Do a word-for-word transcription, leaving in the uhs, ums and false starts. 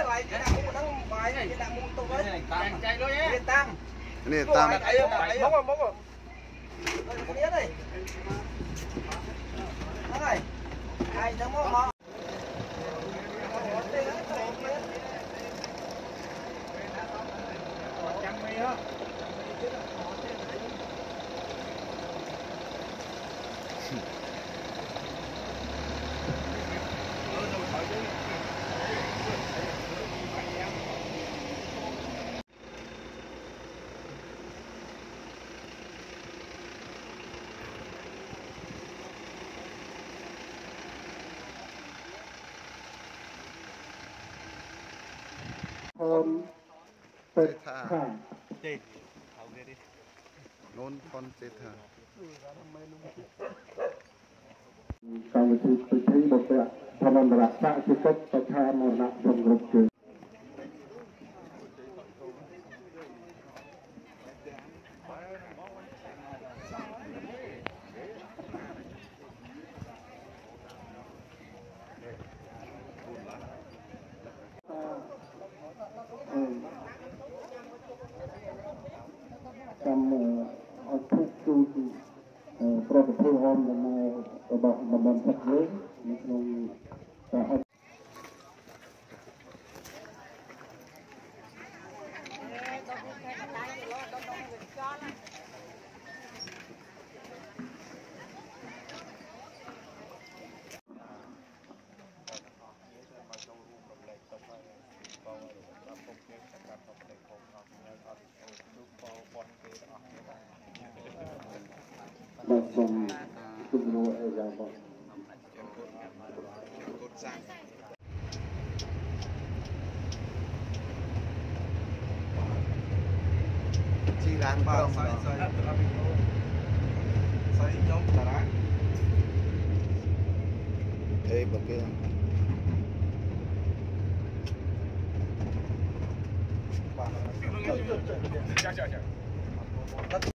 lại cái nào cũng thắng bài này cái nào cũng tung đấy chạy luôn nhé tam này tam móc rồi móc rồi cái đĩa đây đó này ai nó móc móc Con Tết tha Tết nôn con Tết tha Kami seperti bapak paman merasa cukup percaya menak menggrup Kami untuk tu protokol hom dan obat membantu ini untuk saat Langsung tunggu aja bang. Chi lan Ba sai sai sai nhóm tà rá Ê bậc kia Ba